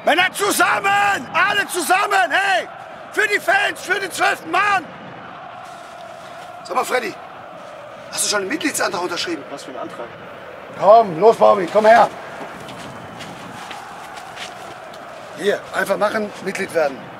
Männer zusammen! Alle zusammen! Hey! Für die Fans, für den 12. Mann! Sag mal, Freddy, hast du schon einen Mitgliedsantrag unterschrieben? Was für ein Antrag? Komm, los, Bobby, komm her! Hier, einfach machen, Mitglied werden.